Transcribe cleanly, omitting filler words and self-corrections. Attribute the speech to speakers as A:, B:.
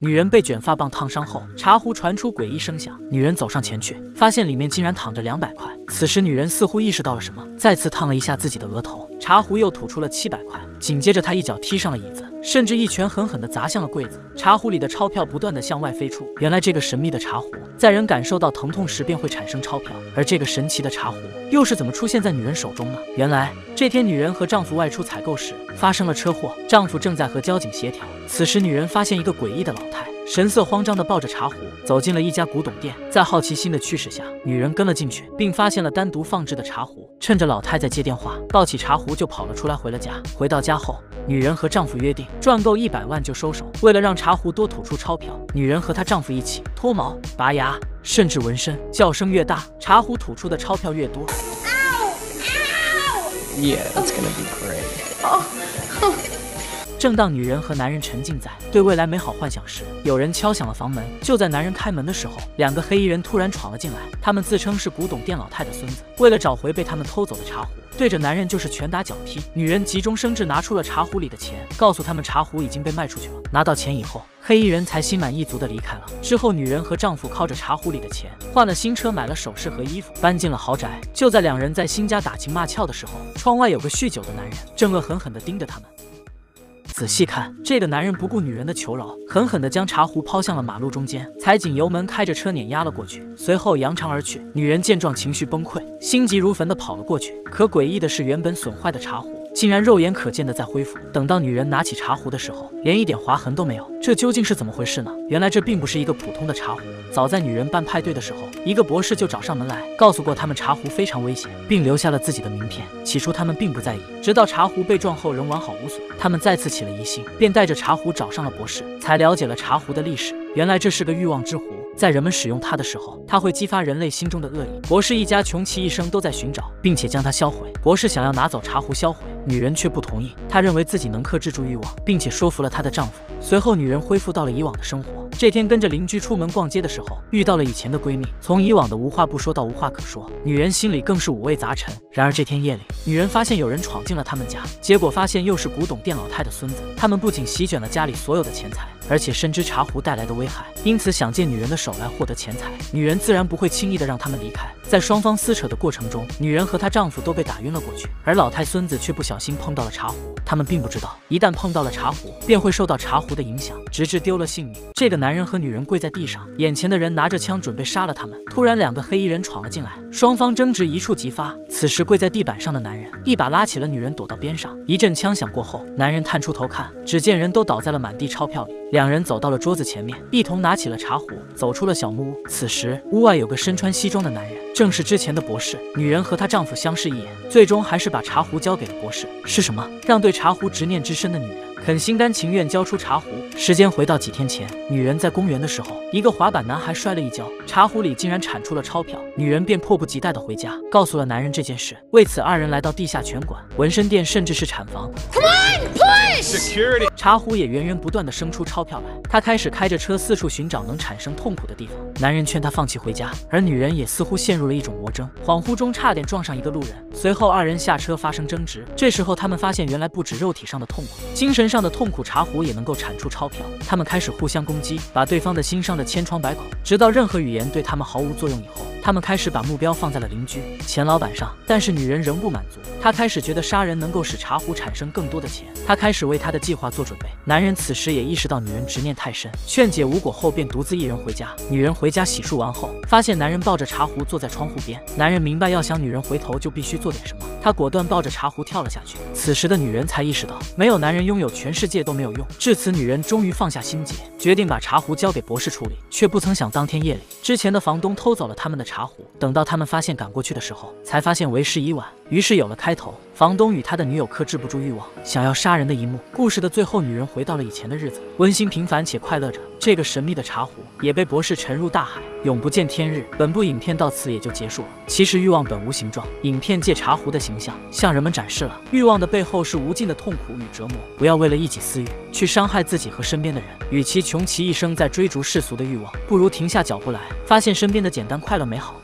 A: 女人被卷发棒烫伤后，茶壶传出诡异声响。女人走上前去，发现里面竟然躺着200块。此时女人似乎意识到了什么，再次烫了一下自己的额头。茶壶又吐出了700块，紧接着她一脚踢上了椅子，甚至一拳狠狠地砸向了柜子。茶壶里的钞票不断地向外飞出。原来这个神秘的茶壶，在人感受到疼痛时便会产生钞票，而这个神奇的茶壶又是怎么出现在女人手中呢？原来这天女人和丈夫外出采购时发生了车祸，丈夫正在和交警协调。此时女人发现一个诡异的老太，神色慌张地抱着茶壶走进了一家古董店。在好奇心的驱使下，女人跟了进去，并发现了单独放置的茶壶。趁着老太在接电话，抱起茶壶就跑了出来，回了家。回到家后，女人和丈夫约定赚够100万就收手。为了让茶壶多吐出钞票，女人和她丈夫一起脱毛、拔牙，甚至纹身。叫声越大，茶壶吐出的钞票越多。
B: Yeah, it's gonna be great.
A: 正当女人和男人沉浸在对未来美好幻想时，有人敲响了房门。就在男人开门的时候，2个黑衣人突然闯了进来。他们自称是古董店老太的孙子，为了找回被他们偷走的茶壶，对着男人就是拳打脚踢。女人急中生智，拿出了茶壶里的钱，告诉他们茶壶已经被卖出去了。拿到钱以后，黑衣人才心满意足地离开了。之后，女人和丈夫靠着茶壶里的钱换了新车，买了首饰和衣服，搬进了豪宅。就在2人在新家打情骂俏的时候，窗外有个酗酒的男人正恶狠狠地盯着他们。仔细看，这个男人不顾女人的求饶，狠狠地将茶壶抛向了马路中间，踩紧油门，开着车碾压了过去，随后扬长而去。女人见状，情绪崩溃，心急如焚地跑了过去。可诡异的是，原本损坏的茶壶竟然肉眼可见的在恢复。等到女人拿起茶壶的时候，连一点划痕都没有。这究竟是怎么回事呢？原来这并不是一个普通的茶壶。早在女人办派对的时候，一个博士就找上门来，告诉过他们茶壶非常危险，并留下了自己的名片。起初他们并不在意，直到茶壶被撞后仍完好无损，他们再次起了疑心，便带着茶壶找上了博士，才了解了茶壶的历史。原来这是个欲望之壶，在人们使用它的时候，它会激发人类心中的恶意。博士一家穷其一生都在寻找，并且将它销毁。博士想要拿走茶壶销毁，女人却不同意。她认为自己能克制住欲望，并且说服了她的丈夫。随后，女人恢复到了以往的生活。这天，跟着邻居出门逛街的时候，遇到了以前的闺蜜。从以往的无话不说到无话可说，女人心里更是五味杂陈。然而这天夜里，女人发现有人闯进了他们家，结果发现又是古董店老太的孙子。他们不仅席卷了家里所有的钱财，而且深知茶壶带来的危害，因此想借女人的手来获得钱财。女人自然不会轻易的让他们离开。在双方撕扯的过程中，女人和她丈夫都被打晕了过去，而老太孙子却不小心碰到了茶壶。他们并不知道，一旦碰到了茶壶，便会受到茶壶的影响，直至丢了性命。这个男人和女人跪在地上，眼前的人拿着枪准备杀了他们。突然2个黑衣人闯了进来，双方争执一触即发。此时跪在地板上的男人一把拉起了女人，躲到边上。一阵枪响过后，男人探出头看，只见人都倒在了满地钞票里。2人走到了桌子前面，一同拿起了茶壶，走出了小木屋。此时屋外有个身穿西装的男人，正是之前的博士。女人和她丈夫相视一眼，最终还是把茶壶交给了博士。是什么让对茶壶执念之深的女人肯心甘情愿交出茶壶？时间回到几天前，女人在公园的时候，一个滑板男孩摔了一跤，茶壶里竟然产出了钞票。女人便迫不及待地回家，告诉了男人这件事。为此，2人来到地下拳馆、纹身店，甚至是产房。茶壶也源源不断地生出钞票来。他开始开着车四处寻找能产生痛苦的地方。男人劝他放弃回家，而女人也似乎陷入了一种魔怔，恍惚中差点撞上一个路人。随后2人下车发生争执。这时候他们发现，原来不止肉体上的痛苦，精神上的痛苦，茶壶也能够产出钞票。他们开始互相攻击，把对方的心伤得千疮百孔，直到任何语言对他们毫无作用以后，他们开始把目标放在了邻居钱老板上。但是女人仍不满足，她开始觉得杀人能够使茶壶产生更多的钱，她开始为她的计划做准备。男人此时也意识到女人执念太深，劝解无果后便独自一人回家。女人回家洗漱完后，发现男人抱着茶壶坐在窗户边。男人明白要想女人回头就必须做点什么，他果断抱着茶壶跳了下去。此时的女人才意识到，没有男人拥有全世界都没有用。至此，女人终于放下心结，决定把茶壶交给博士处理。却不曾想，当天夜里，之前的房东偷走了他们的茶壶。等到他们发现赶过去的时候，才发现为时已晚。于是有了开头，房东与他的女友克制不住欲望，想要杀人的一幕。故事的最后，女人回到了以前的日子，温馨平凡且快乐着。这个神秘的茶壶也被博士沉入大海，永不见天日。本部影片到此也就结束了。其实欲望本无形状，影片借茶壶的形象向人们展示了欲望的背后是无尽的痛苦与折磨。不要为了一己私欲去伤害自己和身边的人。与其穷其一生在追逐世俗的欲望，不如停下脚步来，发现身边的简单快乐美好。